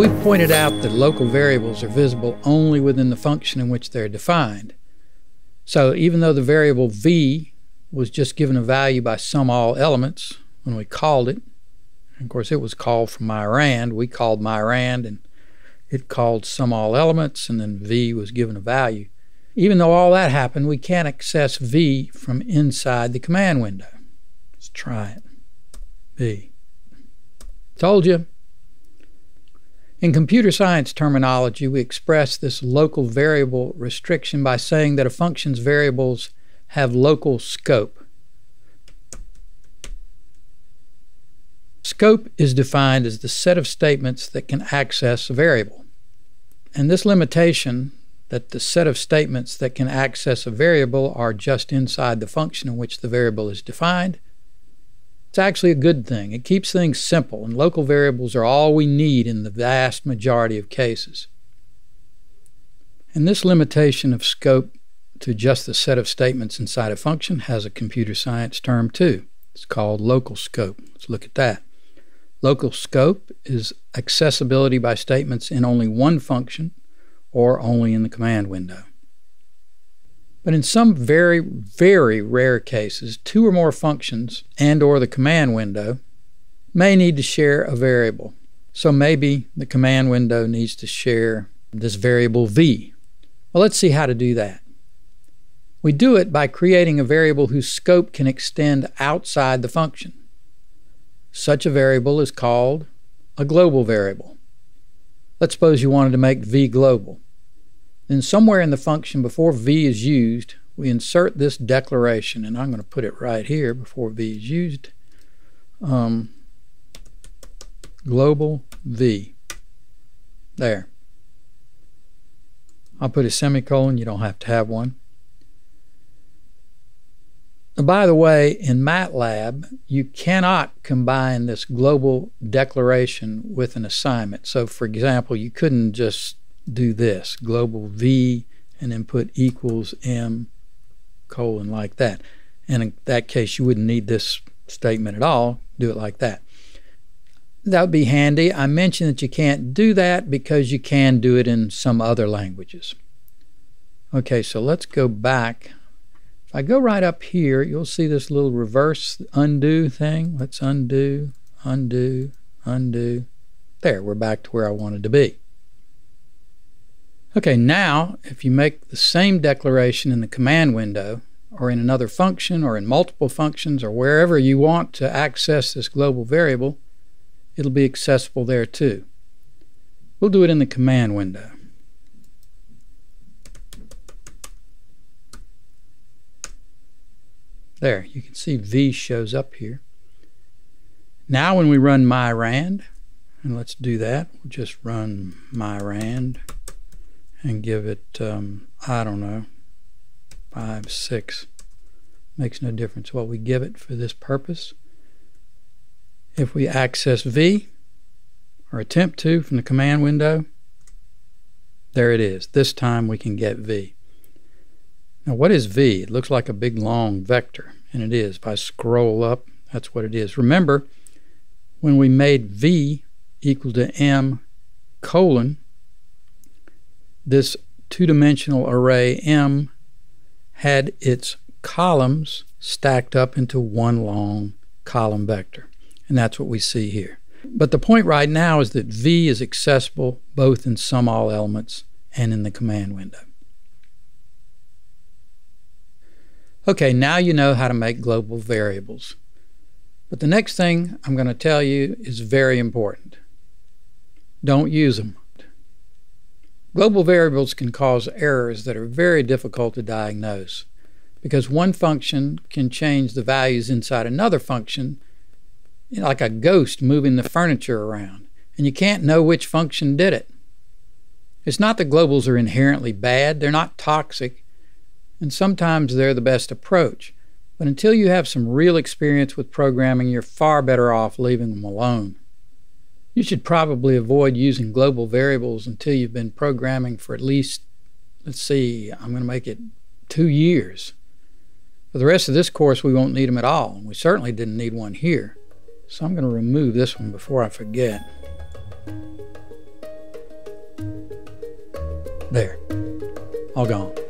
we pointed out that local variables are visible only within the function in which they're defined. So even though the variable v was just given a value by sum all elements when we called it, and of course it was called from myrand, we called myrand and it called sum all elements, and then v was given a value. Even though all that happened, we can't access v from inside the command window. Let's try it. V. Told you. In computer science terminology, we express this local variable restriction by saying that a function's variables have local scope. Scope is defined as the set of statements that can access a variable. And this limitation, that the set of statements that can access a variable are just inside the function in which the variable is defined, it's actually a good thing. It keeps things simple, and local variables are all we need in the vast majority of cases. And this limitation of scope to just the set of statements inside a function has a computer science term too. It's called local scope. Let's look at that. Local scope is accessibility by statements in only one function or only in the command window. But in some very, very rare cases, two or more functions and or the command window may need to share a variable. So maybe the command window needs to share this variable v. Well, let's see how to do that. We do it by creating a variable whose scope can extend outside the function. Such a variable is called a global variable. Let's suppose you wanted to make v global. Then somewhere in the function before v is used, we insert this declaration, and I'm going to put it right here before v is used. Global v. There. I'll put a semicolon. You don't have to have one. By the way, in MATLAB, you cannot combine this global declaration with an assignment. So, for example, you couldn't just do this, global v, and then put equals m colon like that. And in that case, you wouldn't need this statement at all. Do it like that. That would be handy. I mentioned that you can't do that because you can do it in some other languages. Okay, so let's go back. If I go right up here, you'll see this little reverse undo thing. Let's undo, undo, undo. There, we're back to where I wanted to be. Okay, now if you make the same declaration in the command window or in another function or in multiple functions or wherever you want to access this global variable, it'll be accessible there too. We'll do it in the command window. There, you can see v shows up here. Now when we run myrand, and let's do that, we'll just run myrand and give it, I don't know, 5, 6. Makes no difference what we give it for this purpose. If we access v, or attempt to from the command window, there it is. This time we can get v. Now what is v? It looks like a big long vector, and it is. If I scroll up, that's what it is. Remember, when we made v equal to m colon, this two-dimensional array m had its columns stacked up into one long column vector. And that's what we see here. But the point right now is that v is accessible both in sum all elements and in the command window. Okay, now you know how to make global variables. But the next thing I'm going to tell you is very important. Don't use them. Global variables can cause errors that are very difficult to diagnose because one function can change the values inside another function, like a ghost moving the furniture around, and you can't know which function did it. It's not that globals are inherently bad, they're not toxic, and sometimes they're the best approach. But until you have some real experience with programming, you're far better off leaving them alone. You should probably avoid using global variables until you've been programming for at least, let's see, I'm going to make it 2 years. For the rest of this course, we won't need them at all. We certainly didn't need one here. So I'm going to remove this one before I forget. There. All gone.